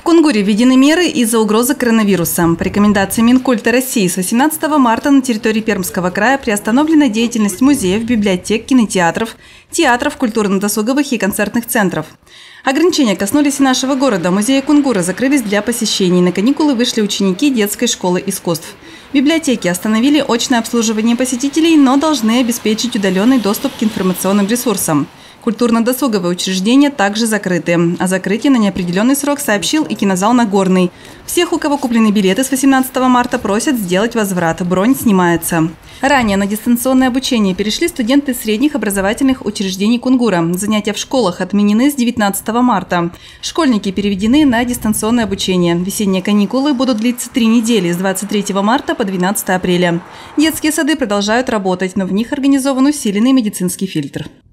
Кунгуре введены меры из-за угрозы коронавируса. По рекомендации Минкульта России с 18 марта на территории Пермского края приостановлена деятельность музеев, библиотек, кинотеатров, театров, культурно-досуговых и концертных центров. Ограничения коснулись и нашего города. Музеи Кунгура закрылись для посещений. На каникулы вышли ученики детской школы искусств. Библиотеки остановили очное обслуживание посетителей, но должны обеспечить удаленный доступ к информационным ресурсам. Культурно-досуговые учреждения также закрыты. О закрытии на неопределенный срок сообщил и кинозал «Нагорный». Всех, у кого куплены билеты с 18 марта, просят сделать возврат. Бронь снимается. Ранее на дистанционное обучение перешли студенты средних образовательных учреждений Кунгура. Занятия в школах отменены с 19 марта. Школьники переведены на дистанционное обучение. Весенние каникулы будут длиться 3 недели с 23 марта по 12 апреля. Детские сады продолжают работать, но в них организован усиленный медицинский фильтр.